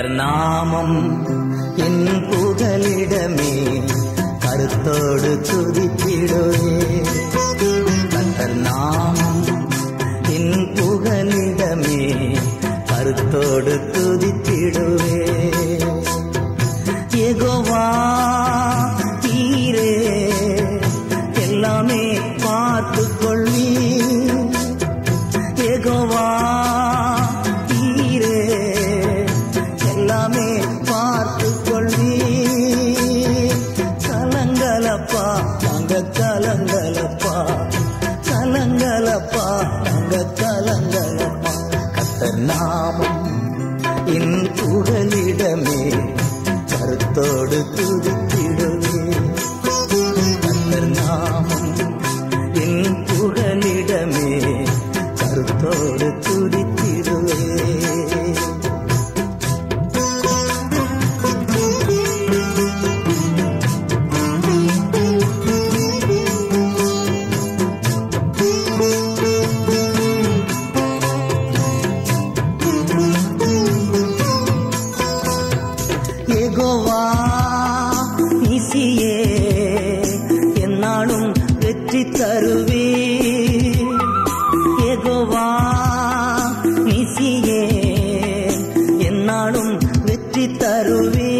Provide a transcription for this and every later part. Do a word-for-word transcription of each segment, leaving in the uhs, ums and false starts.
கர்த்தர் நாமம் என் புகலிடமே, கருத்தோடு துதித்திடுவே. கர்த்தர் நாமம் என் புகலிடமே, கருத்தோடு துதித்திடுவே. யெகோவா நீரே எல்லாமே பார்த்து கொள்வி. யெகோவா நீரே எல்லாமே பார்த்து கொள்வி. கலங்கலப்பா நாங்க கலங்கலப்பா, கலங்கலப்பா நாங்க கலங்கலப்பா. கர்த்தர் நாமம் என் புகலிடமே, கருத்தோடு துதித்திடுவே. கர்த்தர் நாமம் என் புகலிடமே, கருத்தோடு துதித்திடுவே. யெகோவா நீசியே என்னாலும் வெற்றி தருவே. யெகோவா நீசியே என்னாலும் வெற்றி தருவே.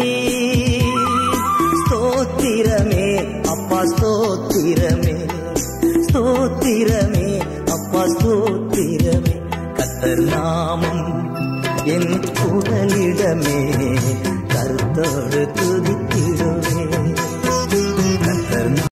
ஸ்தோத்திரமே அப்பா ஸ்தோத்திரமே, ஸ்தோத்திரமே அப்பா ஸ்தோத்திரமே. கர்த்தர் நாமம் என் புகலிடமே, கருத்தோடு துதித்திடுவே.